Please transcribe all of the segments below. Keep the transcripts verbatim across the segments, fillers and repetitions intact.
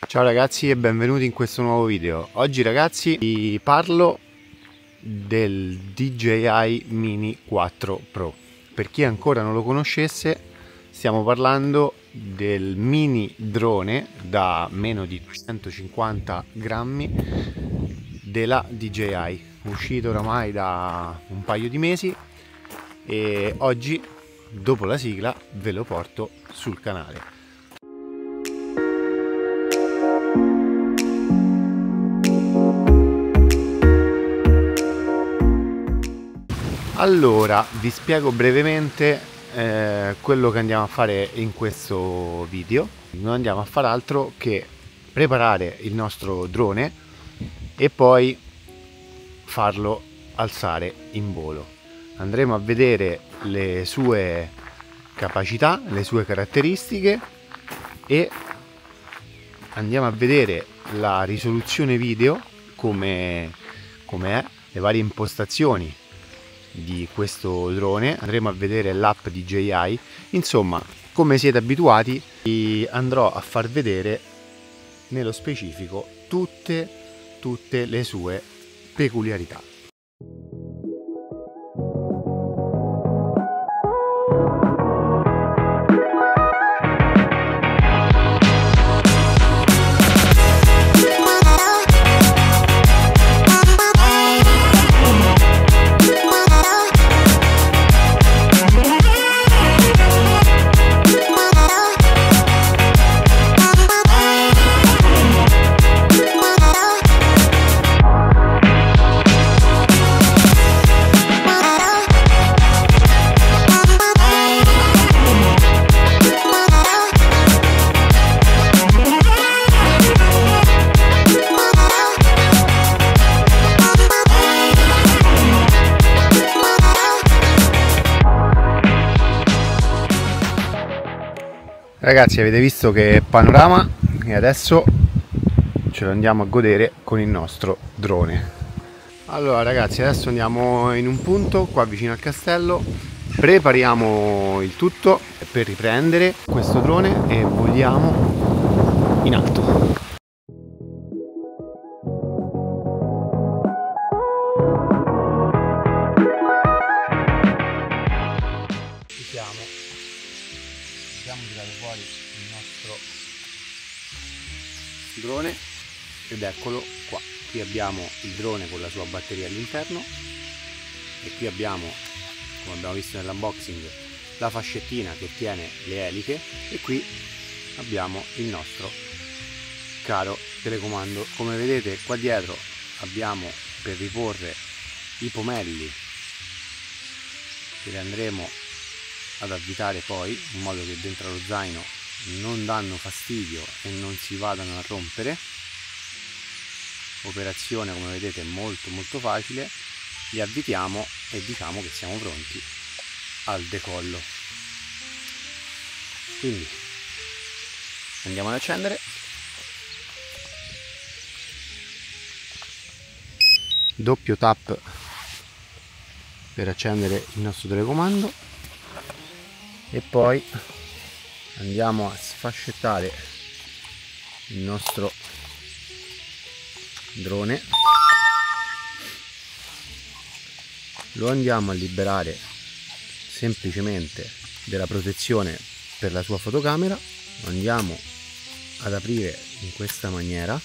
Ciao ragazzi e benvenuti in questo nuovo video. Oggi ragazzi vi parlo del D J I Mini quattro Pro. Per chi ancora non lo conoscesse, stiamo parlando del mini drone da meno di duecentocinquanta grammi della D J I, uscito oramai da un paio di mesi, e oggi dopo la sigla ve lo porto sul canale. Allora, vi spiego brevemente eh, quello che andiamo a fare in questo video. Non andiamo a fare altro che preparare il nostro drone e poi farlo alzare in volo. Andremo a vedere le sue capacità, le sue caratteristiche e andiamo a vedere la risoluzione video, come è, le varie impostazioni di questo drone. Andremo a vedere l'app D J I. Insomma, come siete abituati, vi andrò a far vedere nello specifico tutte, tutte le sue peculiarità. Ragazzi, avete visto che panorama, e adesso ce lo andiamo a godere con il nostro drone. Allora ragazzi, adesso andiamo in un punto qua vicino al castello, prepariamo il tutto per riprendere questo drone e voliamo in alto. Ci siamo. Abbiamo tirato fuori il nostro drone ed eccolo qua. Qui abbiamo il drone con la sua batteria all'interno e qui abbiamo, come abbiamo visto nell'unboxing, la fascettina che tiene le eliche, e qui abbiamo il nostro caro telecomando. Come vedete qua dietro abbiamo per riporre i pomelli che li andremo ad avvitare poi, in modo che dentro lo zaino non danno fastidio e non si vadano a rompere. Operazione, come vedete, molto molto facile. Li avvitiamo e diciamo che siamo pronti al decollo. Quindi andiamo ad accendere. Doppio tap per accendere il nostro telecomando e poi andiamo a sfascettare il nostro drone, lo andiamo a liberare semplicemente della protezione per la sua fotocamera, lo andiamo ad aprire in questa maniera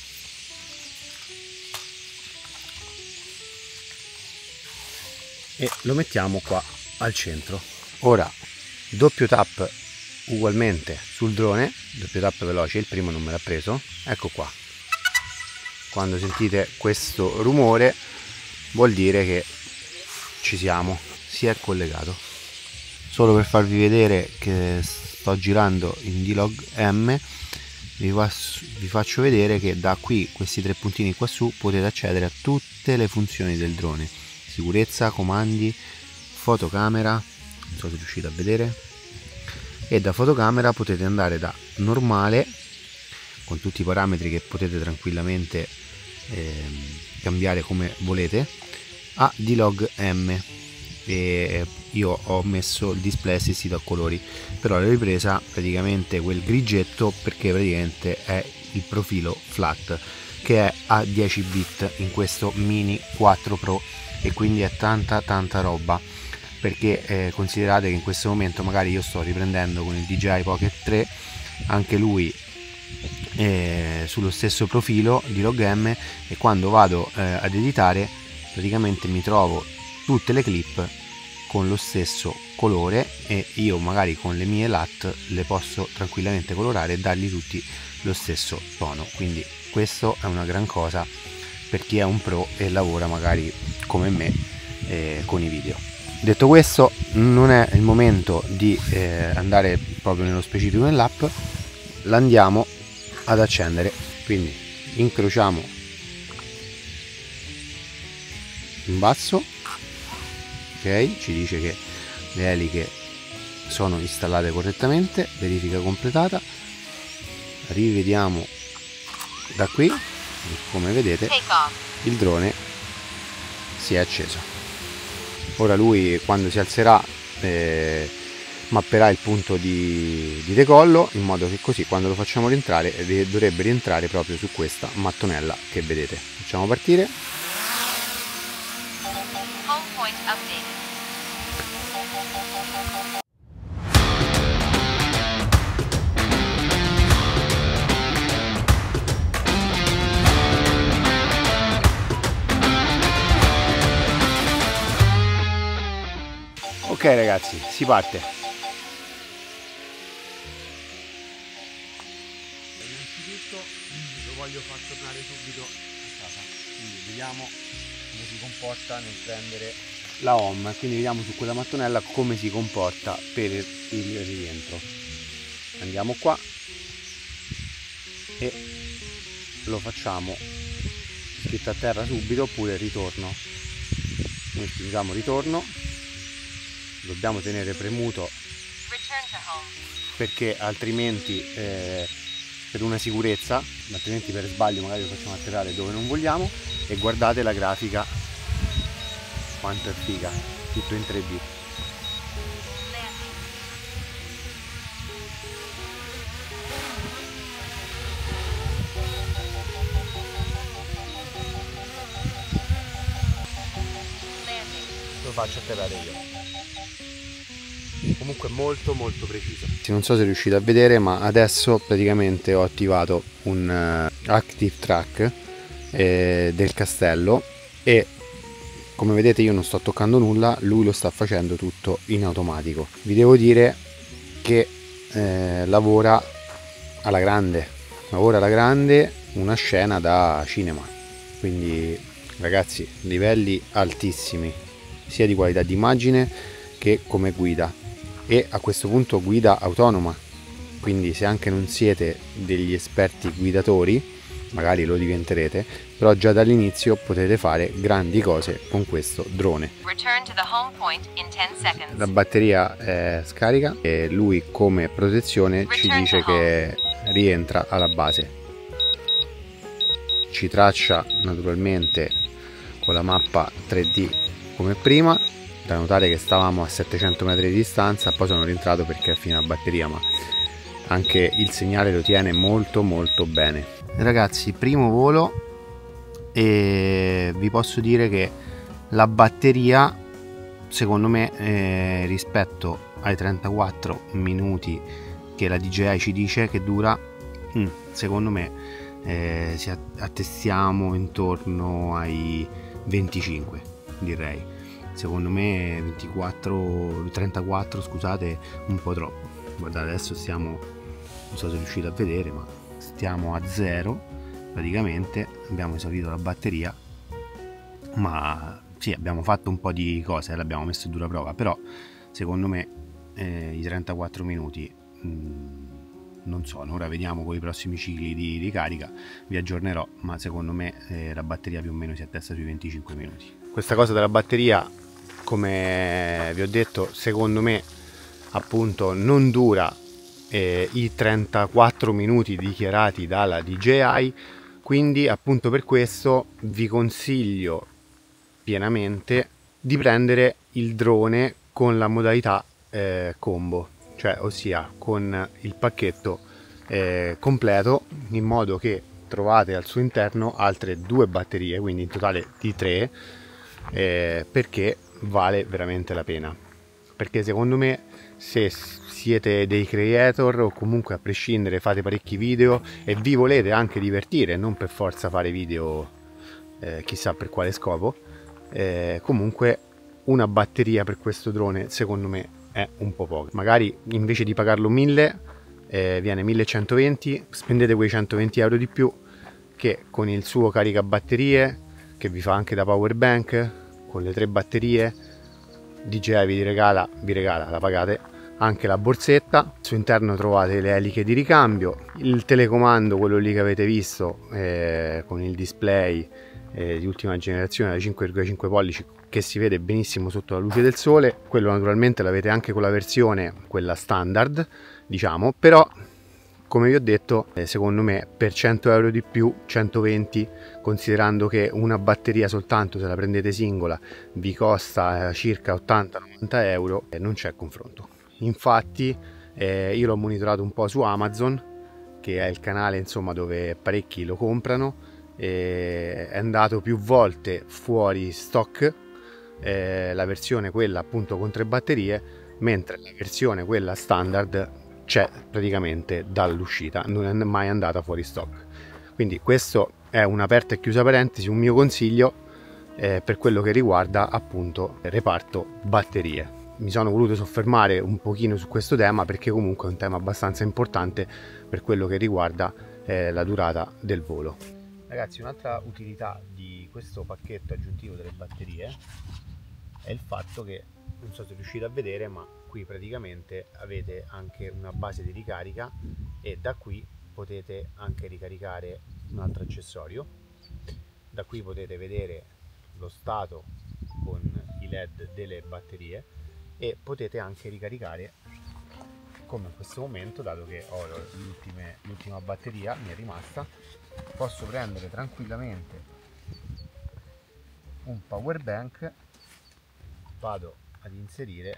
e lo mettiamo qua al centro. Ora doppio tap ugualmente sul drone, doppio tap veloce, il primo non me l'ha preso, ecco qua. Quando sentite questo rumore vuol dire che ci siamo, si è collegato. Solo per farvi vedere che sto girando in D-Log M, vi, vi faccio vedere che da qui, questi tre puntini qua su, potete accedere a tutte le funzioni del drone: sicurezza, comandi, fotocamera, non so se riuscite a vedere, e da fotocamera potete andare da normale, con tutti i parametri che potete tranquillamente eh, cambiare come volete, a D-Log M, e io ho messo il display assistito a colori, però la ripresa praticamente quel grigetto, perché praticamente è il profilo flat, che è a dieci bit in questo Mini quattro Pro, e quindi è tanta tanta roba, perché eh, considerate che in questo momento magari io sto riprendendo con il D J I Pocket tre, anche lui eh, sullo stesso profilo di Log M, e quando vado eh, ad editare praticamente mi trovo tutte le clip con lo stesso colore, e io magari con le mie L A T le posso tranquillamente colorare e dargli tutti lo stesso tono. Quindi questo è una gran cosa per chi è un pro e lavora magari come me eh, con i video. Detto questo, non è il momento di eh, andare proprio nello specifico nell'app, l'andiamo ad accendere. Quindi incrociamo in basso, ok, ci dice che le eliche sono installate correttamente, verifica completata. Rivediamo da qui, come vedete il drone si è acceso. Ora lui, quando si alzerà, eh, mapperà il punto di, di decollo, in modo che così quando lo facciamo rientrare dovrebbe rientrare proprio su questa mattonella che vedete. Facciamo partire. Home point updated. Ok ragazzi, si parte. Innanzitutto lo voglio far tornare subito a casa, quindi vediamo come si comporta nel prendere la home, quindi vediamo su quella mattonella come si comporta per il rientro. Andiamo qua e lo facciamo scritto a terra subito, oppure ritorno. Noi spingiamo ritorno, dobbiamo tenere premuto perché altrimenti eh, per una sicurezza, altrimenti per sbaglio magari lo facciamo atterrare dove non vogliamo. E guardate la grafica quanto è figa, tutto in tre D. Lo faccio atterrare io. Comunque molto molto preciso. Non so se riuscite a vedere, ma adesso praticamente ho attivato un uh, active track eh, del castello, e come vedete io non sto toccando nulla, lui lo sta facendo tutto in automatico. Vi devo dire che eh, lavora alla grande, lavora alla grande, una scena da cinema. Quindi ragazzi, livelli altissimi sia di qualità di immagine che come guida, e a questo punto guida autonoma, quindi se anche non siete degli esperti guidatori, magari lo diventerete, però già dall'inizio potete fare grandi cose con questo drone. La batteria è scarica e lui come protezione ci dice che rientra alla base. Ci traccia naturalmente con la mappa tre D come prima. Da notare che stavamo a settecento metri di distanza, poi sono rientrato perché è finita la batteria, ma anche il segnale lo tiene molto molto bene. Ragazzi, primo volo, e vi posso dire che la batteria secondo me eh, rispetto ai trentaquattro minuti che la D J I ci dice che dura, mm, secondo me eh, si attestiamo intorno ai venticinque, direi. Secondo me ventiquattro, trentaquattro, scusate, un po' troppo. Guardate, adesso stiamo, non so se riuscite a vedere, ma stiamo a zero praticamente. Abbiamo esaurito la batteria, ma sì, abbiamo fatto un po' di cose, l'abbiamo messo a dura prova, però secondo me eh, i trentaquattro minuti mh, non sono. Ora vediamo con i prossimi cicli di ricarica, vi aggiornerò, ma secondo me eh, la batteria più o meno si attesta sui venticinque minuti. Questa cosa della batteria, come vi ho detto, secondo me appunto non dura eh, i trentaquattro minuti dichiarati dalla D J I, quindi appunto per questo vi consiglio pienamente di prendere il drone con la modalità eh, combo, cioè ossia con il pacchetto eh, completo, in modo che trovate al suo interno altre due batterie, quindi in totale di tre, eh, perché vale veramente la pena. Perché secondo me, se siete dei creator o comunque a prescindere fate parecchi video e vi volete anche divertire, non per forza fare video eh, chissà per quale scopo, eh, comunque una batteria per questo drone secondo me è un po' poco. Magari invece di pagarlo mille eh, viene millecentoventi, spendete quei centoventi euro di più che con il suo caricabatterie, che vi fa anche da power bank, con le tre batterie D J I vi regala, vi regala, la pagate, anche la borsetta. Al suo interno trovate le eliche di ricambio, il telecomando, quello lì che avete visto, eh, con il display eh, di ultima generazione da cinque virgola cinque pollici, che si vede benissimo sotto la luce del sole. Quello naturalmente l'avete anche con la versione, quella standard, diciamo, però come vi ho detto, eh, secondo me per cento euro di più, centoventi, considerando che una batteria soltanto, se la prendete singola, vi costa eh, circa ottanta novanta euro, eh, non c'è confronto. Infatti eh, io l'ho monitorato un po' su Amazon, che è il canale insomma dove parecchi lo comprano, eh, è andato più volte fuori stock eh, la versione quella appunto con tre batterie, mentre la versione quella standard c'è praticamente dall'uscita, non è mai andata fuori stock. Quindi questo è un'aperta e chiusa parentesi, un mio consiglio eh, per quello che riguarda appunto il reparto batterie. Mi sono voluto soffermare un pochino su questo tema perché comunque è un tema abbastanza importante per quello che riguarda eh, la durata del volo. Ragazzi, un'altra utilità di questo pacchetto aggiuntivo delle batterie è il fatto che, non so se riuscite a vedere, ma qui praticamente avete anche una base di ricarica e da qui potete anche ricaricare un altro accessorio. Da qui potete vedere lo stato con i led delle batterie e potete anche ricaricare, come in questo momento, dato che ho l'ultima batteria mi è rimasta, posso prendere tranquillamente un power bank, vado ad inserire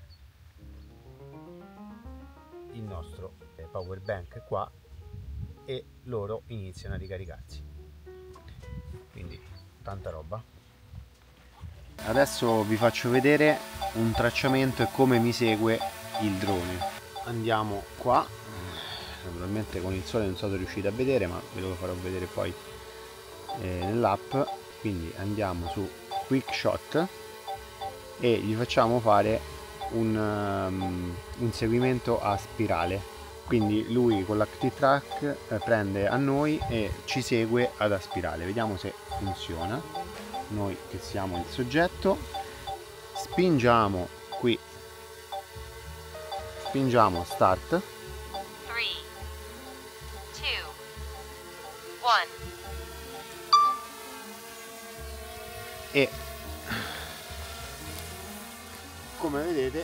il nostro power bank qua e loro iniziano a ricaricarsi, quindi tanta roba. Adesso vi faccio vedere un tracciamento e come mi segue il drone. Andiamo qua, naturalmente con il sole non so se riuscite a vedere, ma ve lo farò vedere poi eh, nell'app. Quindi andiamo su Quick Shot e gli facciamo fare un um, inseguimento a spirale. Quindi lui con l'Actitrack eh, prende a noi e ci segue ad a spirale. Vediamo se funziona. Noi che siamo il soggetto, spingiamo qui, spingiamo start, three, two, one. e come vedete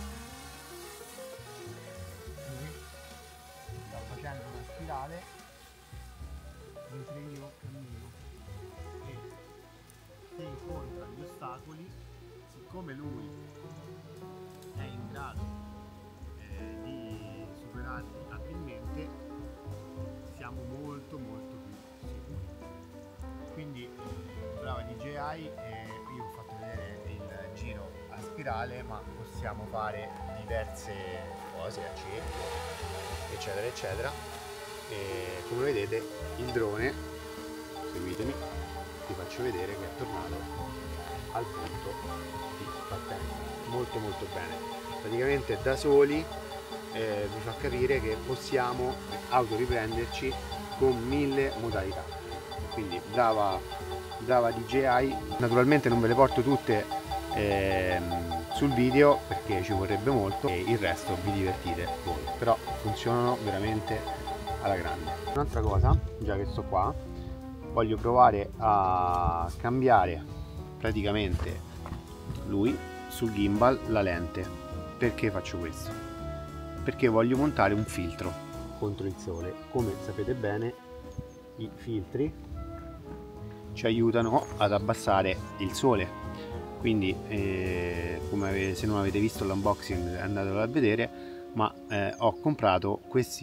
sta facendo una spirale mentre io cammino e se incontra gli ostacoli, siccome lui è in grado eh, di superarli abilmente, siamo molto molto più sicuri. Quindi brava D J I, eh, io ho fatto vedere il giro a spirale, ma possiamo fare diverse cose a cerchio eccetera eccetera, e come vedete il drone, seguitemi, vi faccio vedere che è tornato al punto di partenza molto molto bene. Praticamente da soli eh, vi fa capire che possiamo autoriprenderci con mille modalità, quindi brava brava D J I. Naturalmente non ve le porto tutte ehm, sul video perché ci vorrebbe molto e il resto vi divertite voi, però funzionano veramente alla grande. Un'altra cosa, già che sto qua, voglio provare a cambiare praticamente lui sul gimbal la lente. Perché faccio questo? Perché voglio montare un filtro contro il sole. Come sapete bene, i filtri ci aiutano ad abbassare il sole, quindi eh, come avete, se non avete visto l'unboxing andatelo a vedere, ma eh, ho comprato questi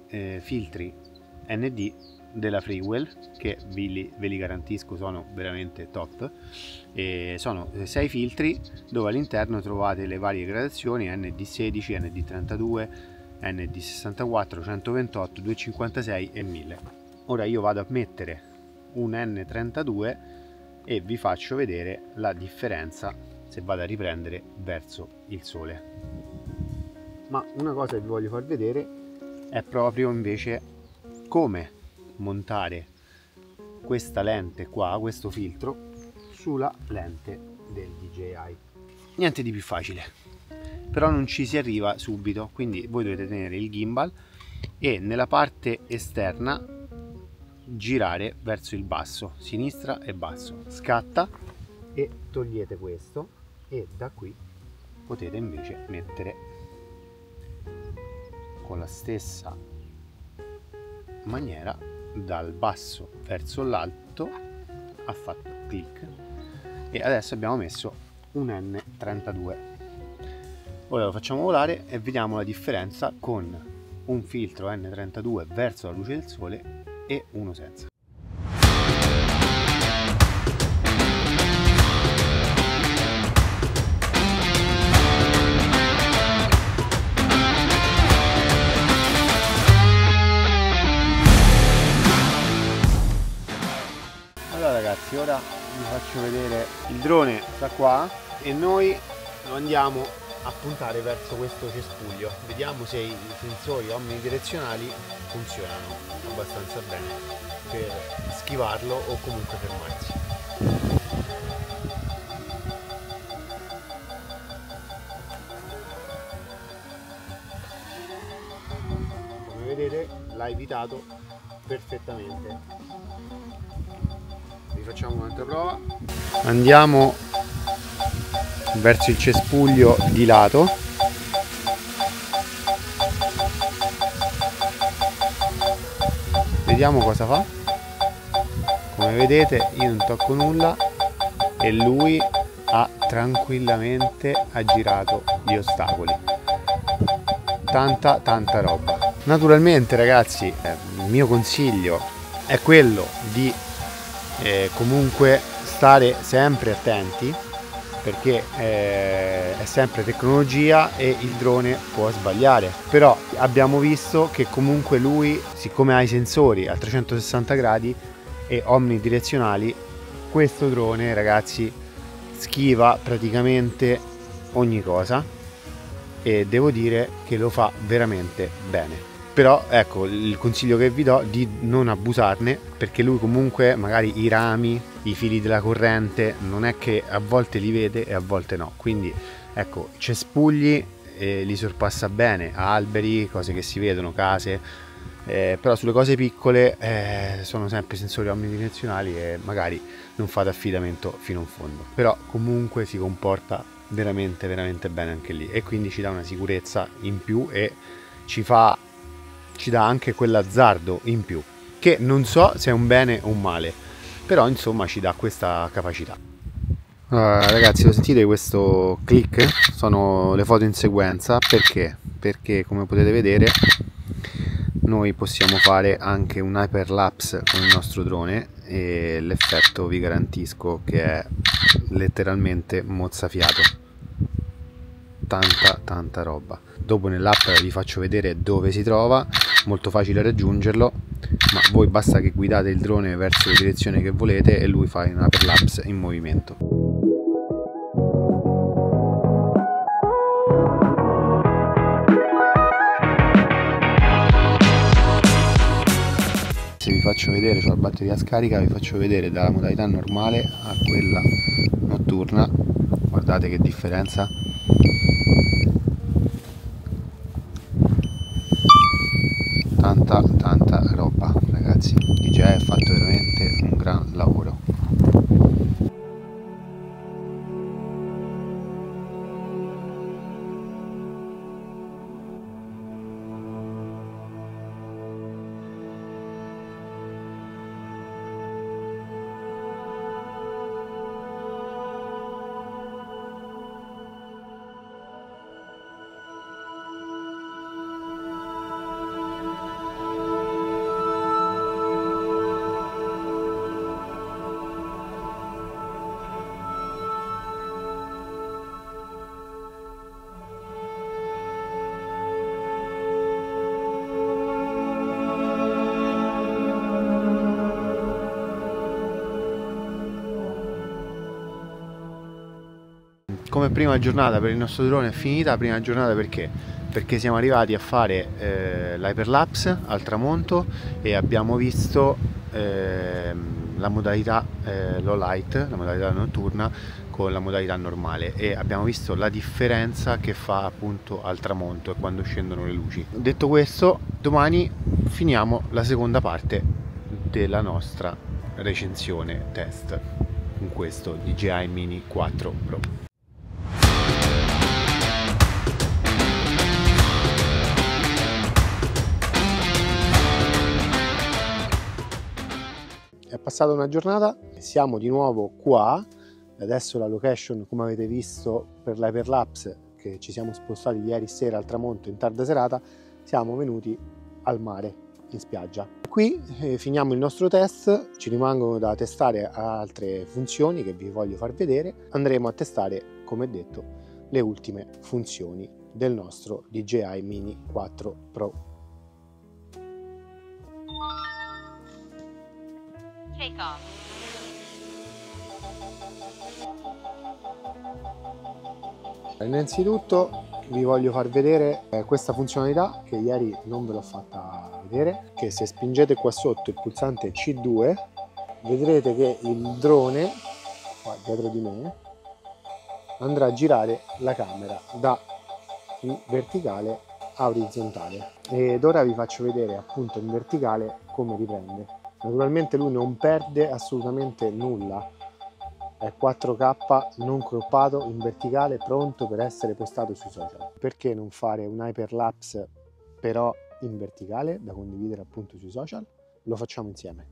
eh, filtri N D della Freewell, che vi li, ve li garantisco sono veramente top. E sono sei filtri dove all'interno trovate le varie gradazioni N D sedici, N D trentadue, N D sessantaquattro, centoventotto, duecentocinquantasei e mille. Ora io vado a mettere un N trentadue e vi faccio vedere la differenza se vado a riprendere verso il sole. Ma una cosa che vi voglio far vedere è proprio invece come montare questa lente qua, questo filtro, sulla lente del D J I. Niente di più facile, però non ci si arriva subito, quindi voi dovete tenere il gimbal e nella parte esterna girare verso il basso, sinistra e basso, scatta e togliete questo e da qui potete invece mettere con la stessa maniera dal basso verso l'alto. Ha fatto clic e adesso abbiamo messo un N trentadue. Ora lo facciamo volare e vediamo la differenza con un filtro N trentadue verso la luce del sole e uno senza. Allora ragazzi, ora vi faccio vedere il drone da qua e noi lo andiamo a puntare verso questo cespuglio. Vediamo se i sensori omnidirezionali funzionano abbastanza bene per schivarlo o comunque fermarsi. Come vedete l'ha evitato perfettamente. Facciamo un'altra prova. Andiamo verso il cespuglio di lato. Vediamo cosa fa. Come vedete io non tocco nulla e lui ha tranquillamente aggirato gli ostacoli. Tanta tanta roba. Naturalmente ragazzi, eh, il mio consiglio è quello di Eh, comunque stare sempre attenti, perché eh, è sempre tecnologia e il drone può sbagliare, però abbiamo visto che comunque lui, siccome ha i sensori a trecentosessanta gradi e omnidirezionali, questo drone ragazzi schiva praticamente ogni cosa e devo dire che lo fa veramente bene. Però ecco, il consiglio che vi do è di non abusarne, perché lui comunque magari i rami, i fili della corrente, non è che a volte li vede e a volte no. Quindi ecco, cespugli eh, li sorpassa bene, alberi, cose che si vedono, case, eh, però sulle cose piccole eh, sono sempre sensori omnidirezionali e magari non fate affidamento fino in fondo. Però comunque si comporta veramente veramente bene anche lì e quindi ci dà una sicurezza in più e ci fa... ci dà anche quell'azzardo in più, che non so se è un bene o un male, però insomma ci dà questa capacità. Allora, ragazzi, lo sentite questo click? Sono le foto in sequenza. Perché? Perché come potete vedere noi possiamo fare anche un hyperlapse con il nostro drone e l'effetto vi garantisco che è letteralmente mozzafiato. Tanta tanta roba. Dopo nell'app vi faccio vedere dove si trova, molto facile raggiungerlo, ma voi basta che guidate il drone verso la direzione che volete e lui fa un hyperlapse in movimento. Se vi faccio vedere, c'ho la batteria scarica, vi faccio vedere dalla modalità normale a quella notturna, guardate che differenza. Tanta tanta roba ragazzi, D J I ha fatto veramente un gran lavoro. come prima giornata per il nostro drone è finita. Prima giornata perché? Perché siamo arrivati a fare eh, l'hyperlapse al tramonto e abbiamo visto eh, la modalità eh, low light, la modalità notturna con la modalità normale, e abbiamo visto la differenza che fa appunto al tramonto e quando scendono le luci. Detto questo, domani finiamo la seconda parte della nostra recensione test con questo D J I Mini quattro Pro. È passata una giornata, siamo di nuovo qua. Adesso la location, come avete visto per l'hyperlapse, che ci siamo spostati ieri sera al tramonto in tarda serata, siamo venuti al mare, in spiaggia. Qui eh, finiamo il nostro test, ci rimangono da testare altre funzioni che vi voglio far vedere. Andremo a testare, come detto, le ultime funzioni del nostro D J I Mini quattro Pro. Take off. Innanzitutto vi voglio far vedere eh, questa funzionalità che ieri non ve l'ho fatta vedere, che se spingete qua sotto il pulsante C due vedrete che il drone qua dietro di me andrà a girare la camera da verticale a orizzontale, ed ora vi faccio vedere appunto in verticale come riprende. Naturalmente lui non perde assolutamente nulla, è quattro K non croppato, in verticale, pronto per essere postato sui social. Perché non fare un hyperlapse però in verticale da condividere appunto sui social? Lo facciamo insieme.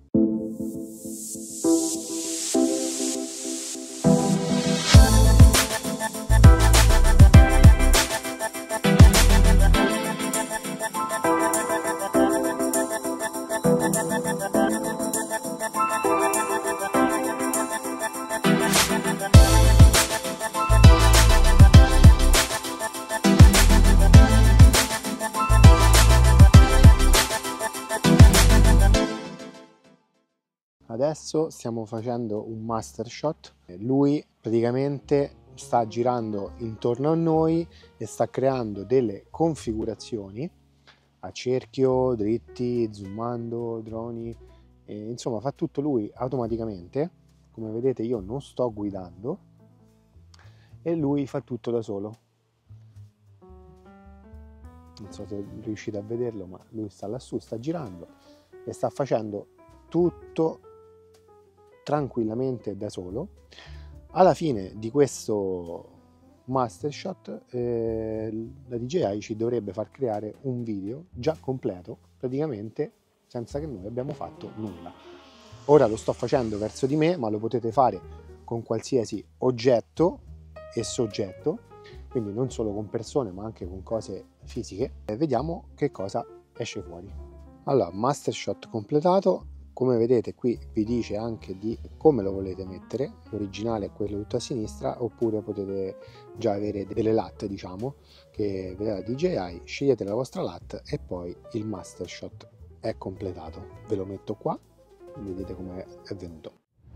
Adesso stiamo facendo un master shot, lui praticamente sta girando intorno a noi e sta creando delle configurazioni a cerchio, dritti, zoomando, droni, e insomma fa tutto lui automaticamente. Come vedete io non sto guidando e lui fa tutto da solo. Non so se riuscite a vederlo, ma lui sta lassù, sta girando e sta facendo tutto tranquillamente da solo. Alla fine di questo master shot eh, la D J I ci dovrebbe far creare un video già completo, praticamente senza che noi abbiamo fatto nulla. Ora lo sto facendo verso di me, ma lo potete fare con qualsiasi oggetto e soggetto, quindi non solo con persone ma anche con cose fisiche, e vediamo che cosa esce fuori. Allora, master shot completato. Come vedete qui vi dice anche di come lo volete mettere, l'originale è quello tutto a sinistra, oppure potete già avere delle L A T, diciamo, che vedete la D J I, scegliete la vostra L A T e poi il master shot è completato. Ve lo metto qua, vedete come è venuto.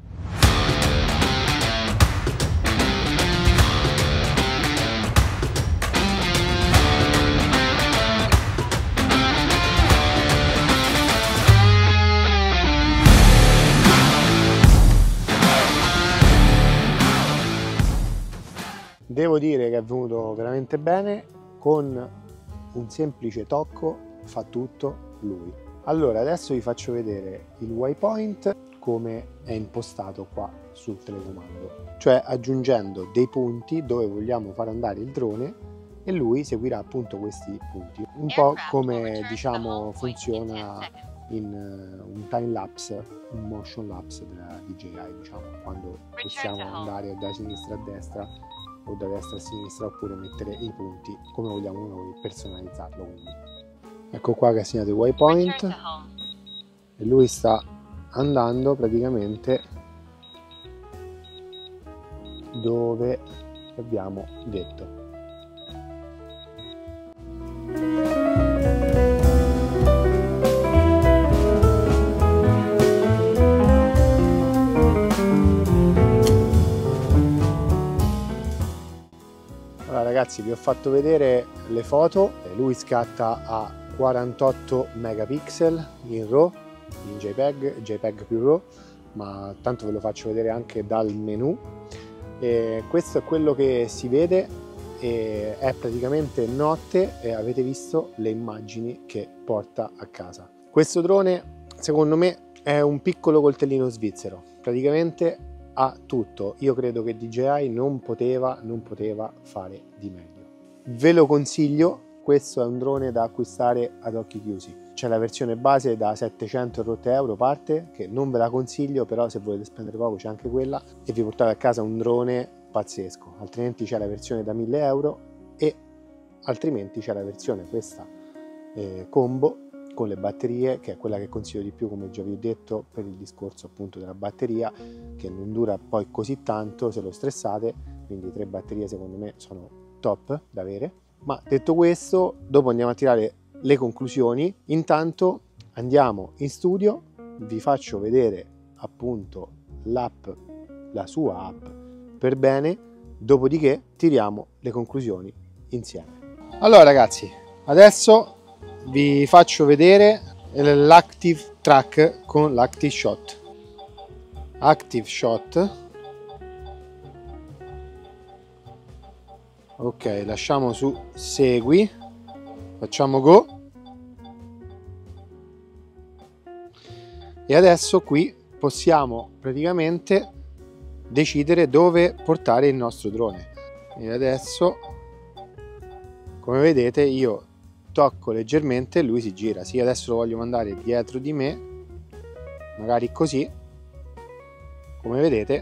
Devo dire che è venuto veramente bene, con un semplice tocco fa tutto lui. Allora adesso vi faccio vedere il waypoint come è impostato qua sul telecomando, cioè aggiungendo dei punti dove vogliamo far andare il drone e lui seguirà appunto questi punti, un po' come diciamo funziona in un time lapse, un motion lapse della D J I, diciamo, quando possiamo andare da sinistra a destra o da destra a sinistra, oppure mettere i punti come vogliamo noi, personalizzarlo. Quindi ecco qua che ha segnato il waypoint e lui sta andando praticamente dove abbiamo detto. ragazzi, vi ho fatto vedere le foto. Lui scatta a quarantotto megapixel in RAW, in JPEG, JPEG più RAW, ma tanto ve lo faccio vedere anche dal menu. E questo è quello che si vede, e è praticamente notte e avete visto le immagini che porta a casa. Questo drone secondo me è un piccolo coltellino svizzero, praticamente ha tutto. Io credo che D J I non poteva, non poteva fare di meglio. Ve lo consiglio, questo è un drone da acquistare ad occhi chiusi. C'è la versione base da settecento euro parte, che non ve la consiglio, però se volete spendere poco c'è anche quella e vi portate a casa un drone pazzesco. Altrimenti c'è la versione da mille euro e altrimenti c'è la versione questa eh, combo con le batterie, che è quella che consiglio di più, come già vi ho detto, per il discorso appunto della batteria, che non dura poi così tanto se lo stressate, quindi tre batterie secondo me sono top da avere. Ma detto questo, dopo andiamo a tirare le conclusioni. Intanto andiamo in studio, vi faccio vedere appunto l'app, la sua app per bene, dopodiché tiriamo le conclusioni insieme. Allora ragazzi, adesso vi faccio vedere l'Active Track con l'Active Shot. Active Shot. Ok, lasciamo su segui, facciamo go e adesso qui possiamo praticamente decidere dove portare il nostro drone. E adesso, come vedete, io tocco leggermente e lui si gira. Sì, adesso lo voglio mandare dietro di me, magari così, come vedete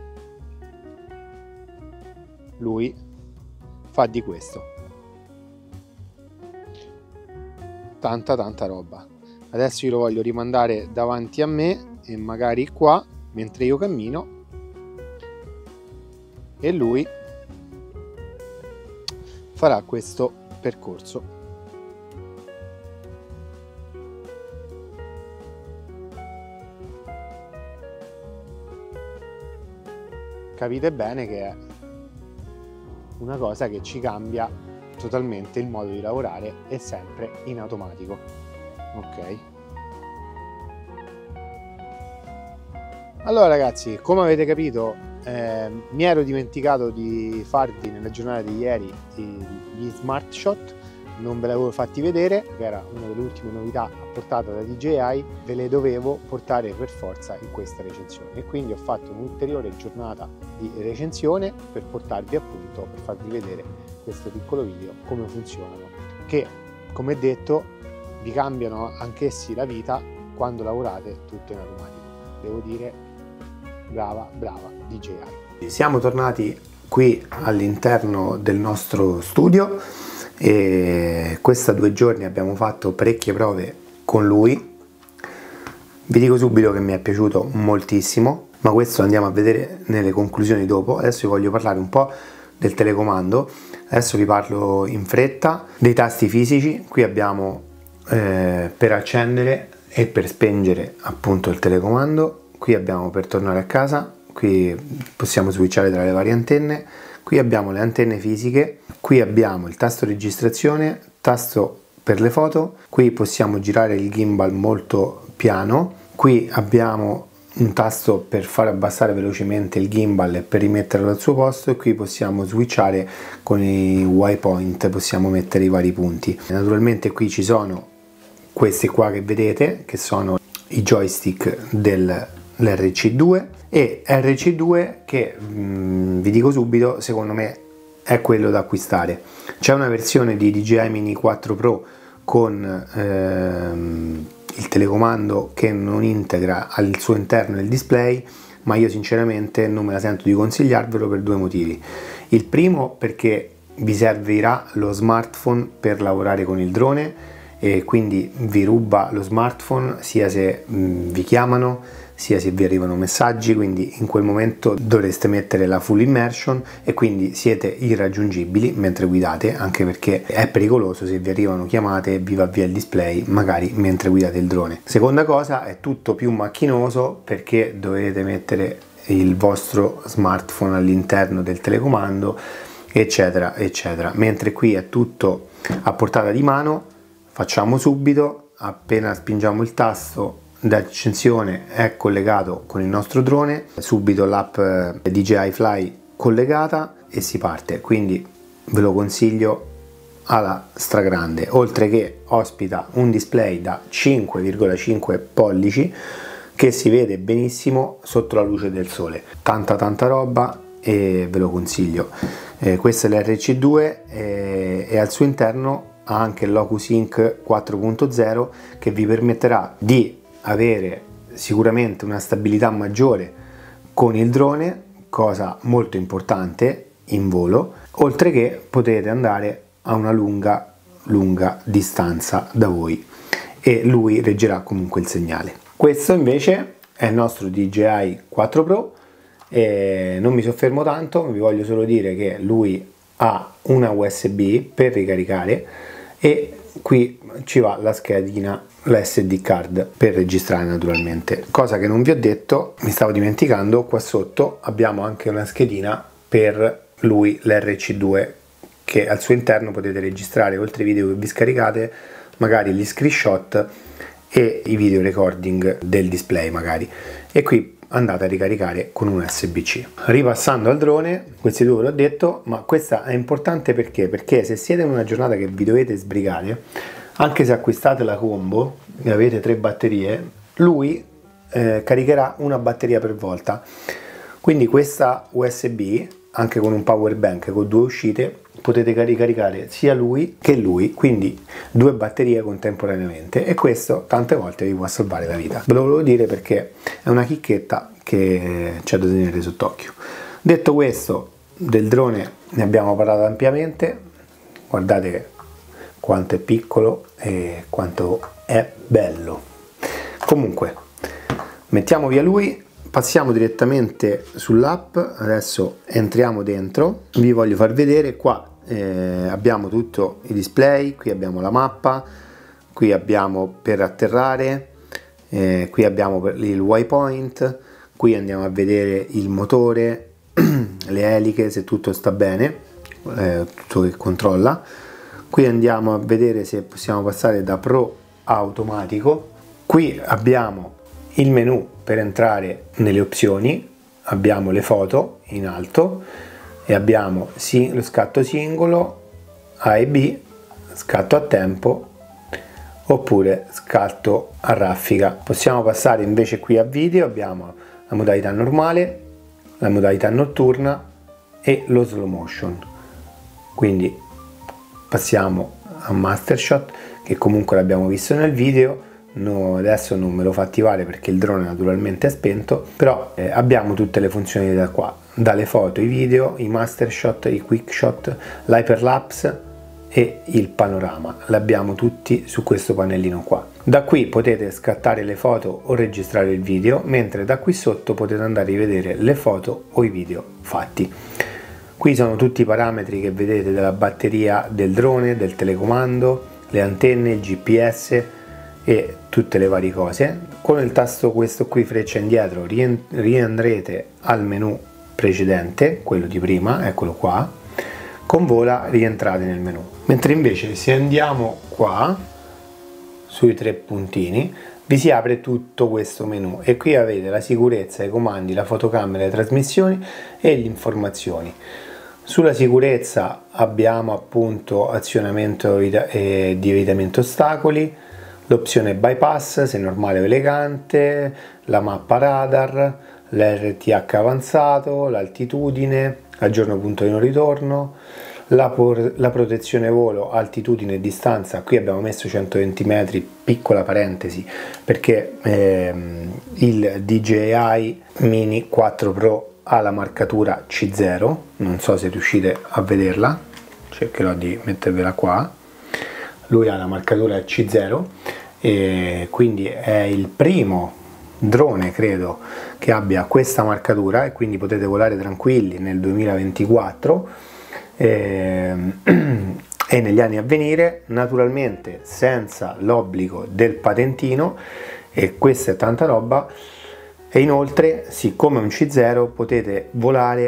lui fa di questo. Tanta tanta roba. Adesso io lo voglio rimandare davanti a me e magari qua mentre io cammino, e lui farà questo percorso. Capite bene che è una cosa che ci cambia totalmente il modo di lavorare, e sempre in automatico. Ok, allora ragazzi, come avete capito, eh, mi ero dimenticato di farvi nella giornata di ieri gli Smart Shot, non ve l'avevo fatti vedere, che era una delle ultime novità apportate da D J I, ve le dovevo portare per forza in questa recensione, e quindi ho fatto un'ulteriore giornata di recensione per portarvi appunto, per farvi vedere questo piccolo video come funzionano, che come detto vi cambiano anch'essi la vita quando lavorate tutto in automatico. Devo dire brava brava D J I. Siamo tornati qui all'interno del nostro studio e questi due giorni abbiamo fatto parecchie prove con lui. Vi dico subito che mi è piaciuto moltissimo, ma questo andiamo a vedere nelle conclusioni dopo. Adesso vi voglio parlare un po' del telecomando. Adesso vi parlo in fretta dei tasti fisici. Qui abbiamo eh, per accendere e per spengere appunto il telecomando, qui abbiamo per tornare a casa, qui possiamo switchare tra le varie antenne, qui abbiamo le antenne fisiche, qui abbiamo il tasto registrazione, tasto per le foto, qui possiamo girare il gimbal molto piano, qui abbiamo un tasto per far abbassare velocemente il gimbal e per rimetterlo al suo posto, e qui possiamo switchare con i waypoint, possiamo mettere i vari punti. Naturalmente qui ci sono questi qua che vedete, che sono i joystick dell'R C due, e R C due che mh, vi dico subito, secondo me è quello da acquistare. C'è una versione di D J I Mini quattro Pro con ehm, il telecomando che non integra al suo interno il display, ma io sinceramente non me la sento di consigliarvelo per due motivi. Il primo, perché vi servirà lo smartphone per lavorare con il drone e quindi vi ruba lo smartphone sia se mh, vi chiamano sia se vi arrivano messaggi, quindi in quel momento dovreste mettere la full immersion e quindi siete irraggiungibili mentre guidate, anche perché è pericoloso se vi arrivano chiamate e vi va via il display magari mentre guidate il drone. Seconda cosa, è tutto più macchinoso perché dovete mettere il vostro smartphone all'interno del telecomando eccetera eccetera. Mentre qui è tutto a portata di mano, facciamo subito, appena spingiamo il tasto d'accensione è collegato con il nostro drone, subito l'app D J I Fly collegata e si parte. Quindi ve lo consiglio alla stragrande, oltre che ospita un display da cinque virgola cinque pollici che si vede benissimo sotto la luce del sole. Tanta tanta roba e ve lo consiglio. Eh, questo è l'R C due eh, e al suo interno ha anche l'OcuSync quattro punto zero che vi permetterà di avere sicuramente una stabilità maggiore con il drone, cosa molto importante in volo, oltre che potete andare a una lunga lunga distanza da voi e lui reggerà comunque il segnale. Questo invece è il nostro D J I quattro Pro e non mi soffermo tanto, vi voglio solo dire che lui ha una U S B per ricaricare e qui ci va la schedina, la S D card per registrare naturalmente. Cosa che non vi ho detto, mi stavo dimenticando, qua sotto abbiamo anche una schedina per lui, l'R C due, che al suo interno potete registrare oltre ai video che vi scaricate magari gli screenshot e i video recording del display magari, e qui andate a ricaricare con un U S B C. Ripassando al drone, questi due ve l'ho detto, ma questa è importante perché? Perché se siete in una giornata che vi dovete sbrigare, anche se acquistate la combo e avete tre batterie, lui eh, caricherà una batteria per volta. Quindi questa U S B, anche con un power bank con due uscite, potete ricaricare sia lui che lui, quindi due batterie contemporaneamente, e questo tante volte vi può salvare la vita. Ve lo volevo dire perché è una chicchetta che c'è da tenere sott'occhio. Detto questo, del drone ne abbiamo parlato ampiamente, guardate quanto è piccolo e quanto è bello. Comunque mettiamo via lui, passiamo direttamente sull'app. Adesso entriamo dentro, vi voglio far vedere qua. Eh, abbiamo tutto i display, qui abbiamo la mappa, qui abbiamo per atterrare, eh, qui abbiamo per il waypoint, qui andiamo a vedere il motore, le eliche, se tutto sta bene, eh, tutto che controlla. Qui andiamo a vedere se possiamo passare da Pro a automatico. Qui abbiamo il menu per entrare nelle opzioni, abbiamo le foto in alto e abbiamo sì, lo scatto singolo, A e B, scatto a tempo oppure scatto a raffica. Possiamo passare invece qui a video, abbiamo la modalità normale, la modalità notturna e lo slow motion. Quindi passiamo a master shot, che comunque l'abbiamo visto nel video. No, adesso non me lo fa attivare perché il drone naturalmente è spento, però eh, abbiamo tutte le funzioni da qua, dalle foto, i video, i master shot, i quick shot, l'hyperlapse e il panorama, l'abbiamo tutti su questo pannellino qua. Da qui potete scattare le foto o registrare il video, mentre da qui sotto potete andare a rivedere le foto o i video fatti. Qui sono tutti i parametri che vedete della batteria del drone, del telecomando, le antenne, il G P S e tutte le varie cose. Con il tasto questo qui freccia indietro riandrete al menu precedente, quello di prima, eccolo qua. Con vola rientrate nel menu. Mentre invece se andiamo qua sui tre puntini vi si apre tutto questo menu e qui avete la sicurezza, i comandi, la fotocamera, le trasmissioni e le informazioni. Sulla sicurezza abbiamo appunto azionamento di evitamento ostacoli, l'opzione bypass se normale o elegante, la mappa radar, l'R T H avanzato, l'altitudine, aggiorno punto di non ritorno, la, la protezione volo, altitudine e distanza. Qui abbiamo messo centoventi metri, piccola parentesi, perché ehm, il D J I Mini quattro Pro ha la marcatura C zero, non so se riuscite a vederla, cercherò di mettervela qua. Lui ha la marcatura C zero e quindi è il primo drone, credo, che abbia questa marcatura, e quindi potete volare tranquilli nel duemilaventiquattro e, e negli anni a venire, naturalmente senza l'obbligo del patentino, e questa è tanta roba. E inoltre, siccome è un C zero, potete volare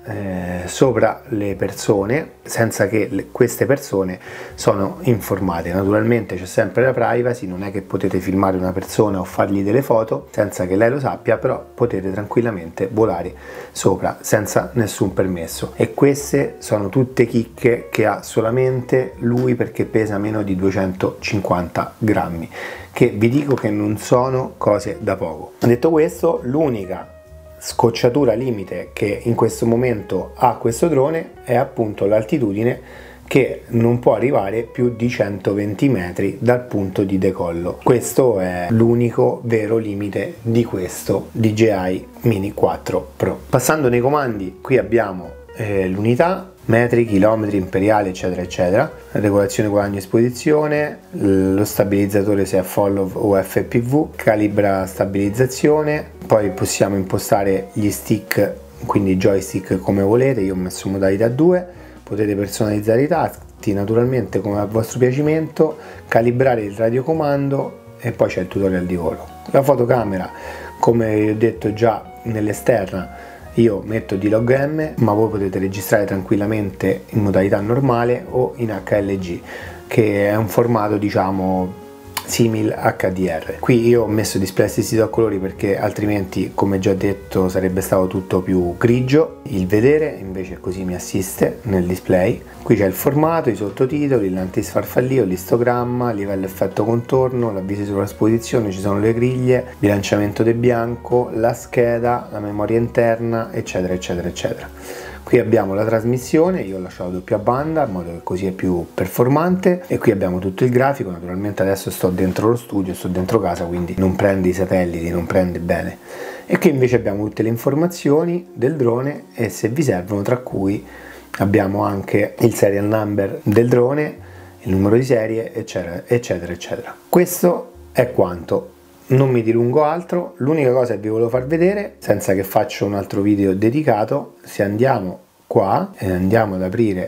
eh, sopra le persone senza che le, queste persone sono informate. Naturalmente c'è sempre la privacy, non è che potete filmare una persona o fargli delle foto senza che lei lo sappia, però potete tranquillamente volare sopra senza nessun permesso. E queste sono tutte chicche che ha solamente lui, perché pesa meno di duecentocinquanta grammi, che vi dico che non sono cose da poco. Detto questo, l'unica scocciatura limite che in questo momento ha questo drone è appunto l'altitudine, che non può arrivare più di centoventi metri dal punto di decollo. Questo è l'unico vero limite di questo D J I Mini quattro Pro. Passando nei comandi, qui abbiamo eh, l'unità, metri, chilometri, imperiali, eccetera eccetera, regolazione guadagno esposizione, lo stabilizzatore se è follow o F P V, calibra stabilizzazione, poi possiamo impostare gli stick, quindi joystick come volete. Io ho messo modalità due, potete personalizzare i tasti naturalmente come a vostro piacimento, calibrare il radiocomando e poi c'è il tutorial di volo. La fotocamera, come vi ho detto già, nell'esterna io metto D log M, ma voi potete registrare tranquillamente in modalità normale o in H L G, che è un formato diciamo simil H D R. Qui io ho messo display assistito a colori perché altrimenti, come già detto, sarebbe stato tutto più grigio il vedere, invece così mi assiste nel display. Qui c'è il formato, i sottotitoli, l'antisfarfallio, l'istogramma, livello effetto contorno, l'avviso di sovrasposizione, ci sono le griglie, bilanciamento del bianco, la scheda, la memoria interna, eccetera eccetera eccetera. Qui abbiamo la trasmissione, io ho lasciato doppia banda in modo che così è più performante, e qui abbiamo tutto il grafico. Naturalmente adesso sto dentro lo studio, sto dentro casa, quindi non prende i satelliti, non prende bene. E qui invece abbiamo tutte le informazioni del drone, e se vi servono, tra cui abbiamo anche il serial number del drone, il numero di serie, eccetera eccetera eccetera. Questo è quanto. Non mi dilungo altro, l'unica cosa che vi volevo far vedere, senza che faccio un altro video dedicato, se andiamo qua e andiamo ad aprire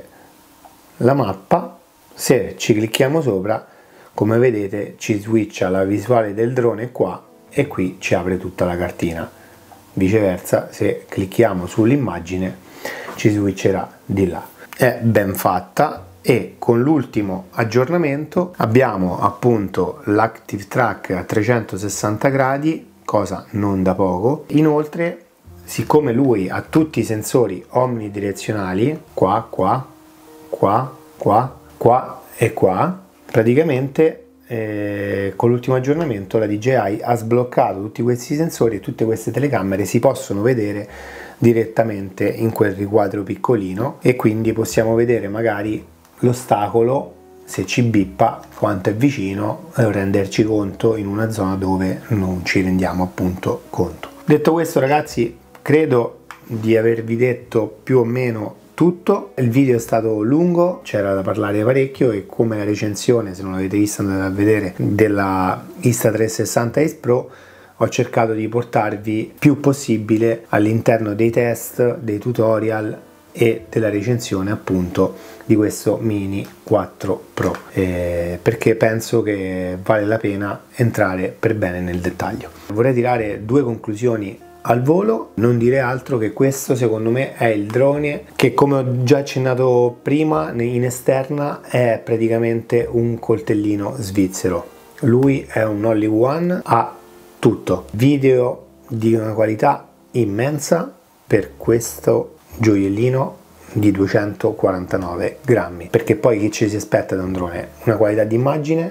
la mappa, se ci clicchiamo sopra, come vedete ci switcha la visuale del drone qua, e qui ci apre tutta la cartina. Viceversa, se clicchiamo sull'immagine ci switcherà di là. È ben fatta. E con l'ultimo aggiornamento abbiamo appunto l'Active Track a trecentosessanta gradi, cosa non da poco. Inoltre, siccome lui ha tutti i sensori omnidirezionali, qua, qua, qua, qua, qua e qua, praticamente eh, con l'ultimo aggiornamento la D J I ha sbloccato tutti questi sensori, e tutte queste telecamere si possono vedere direttamente in quel riquadro piccolino, e quindi possiamo vedere magari l'ostacolo, se ci bippa, quanto è vicino, e renderci conto in una zona dove non ci rendiamo appunto conto. Detto questo, ragazzi, credo di avervi detto più o meno tutto. Il video è stato lungo, c'era da parlare parecchio, e come la recensione, se non l'avete vista andate a vedere, della Insta trecentosessanta Ace Pro, ho cercato di portarvi più possibile all'interno dei test, dei tutorial e della recensione appunto di questo Mini quattro Pro, eh, perché penso che vale la pena entrare per bene nel dettaglio. Vorrei tirare due conclusioni al volo. Non dire altro che questo secondo me è il drone che, come ho già accennato prima, in esterna è praticamente un coltellino svizzero. Lui è un all in one, ha tutto, video di una qualità immensa per questo gioiellino di duecentoquarantanove grammi, perché poi chi ci si aspetta da un drone? Una qualità di immagine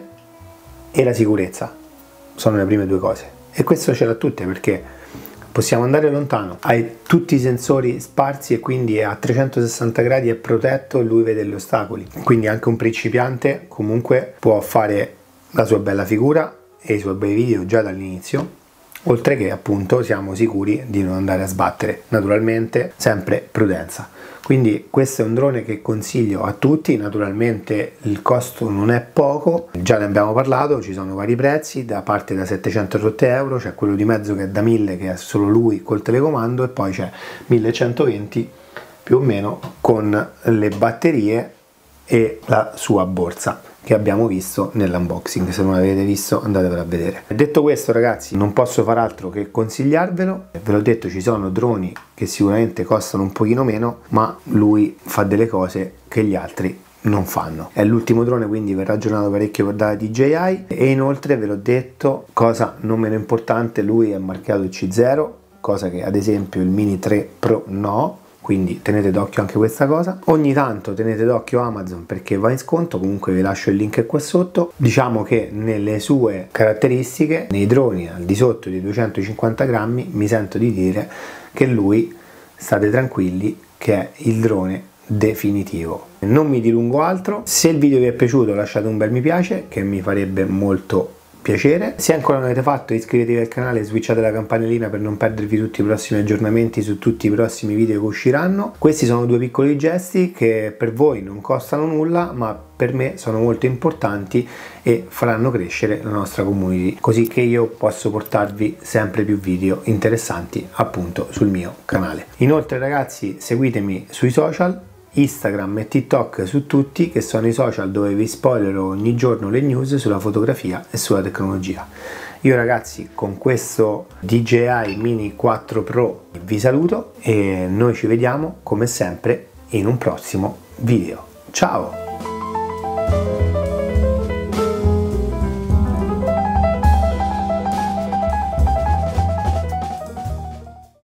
e la sicurezza sono le prime due cose, e questo ce l'ha tutte, perché possiamo andare lontano, hai tutti i sensori sparsi, e quindi a trecentosessanta gradi è protetto, e lui vede gli ostacoli, quindi anche un principiante comunque può fare la sua bella figura e i suoi bei video già dall'inizio. Oltre che appunto siamo sicuri di non andare a sbattere, naturalmente sempre prudenza. Quindi questo è un drone che consiglio a tutti. Naturalmente il costo non è poco, già ne abbiamo parlato, ci sono vari prezzi, da parte da settecento euro, c'è quello di mezzo che è da mille, che è solo lui col telecomando, e poi c'è millecentoventi più o meno con le batterie e la sua borsa che abbiamo visto nell'unboxing. Se non l'avete visto andatevelo a vedere. Detto questo ragazzi, non posso far altro che consigliarvelo. Ve l'ho detto, ci sono droni che sicuramente costano un pochino meno, ma lui fa delle cose che gli altri non fanno. È l'ultimo drone, quindi verrà aggiornato parecchio per dalla D J I. E inoltre ve l'ho detto, cosa non meno importante, lui è marchiato C zero, cosa che ad esempio il Mini tre Pro no, quindi tenete d'occhio anche questa cosa. Ogni tanto tenete d'occhio Amazon perché va in sconto, comunque vi lascio il link qua sotto. Diciamo che nelle sue caratteristiche, nei droni al di sotto di duecentocinquanta grammi, mi sento di dire che lui, state tranquilli, che è il drone definitivo. Non mi dilungo altro, se il video vi è piaciuto lasciate un bel mi piace che mi farebbe molto piacere. Se ancora non l'avete fatto iscrivetevi al canale e switchate la campanellina per non perdervi tutti i prossimi aggiornamenti su tutti i prossimi video che usciranno. Questi sono due piccoli gesti che per voi non costano nulla, ma per me sono molto importanti e faranno crescere la nostra community, così che io posso portarvi sempre più video interessanti appunto sul mio canale. Inoltre ragazzi, seguitemi sui social, Instagram e TikTok su tutti, che sono i social dove vi spoilerò ogni giorno le news sulla fotografia e sulla tecnologia. Io ragazzi con questo D J I Mini quattro Pro vi saluto e noi ci vediamo come sempre in un prossimo video. Ciao!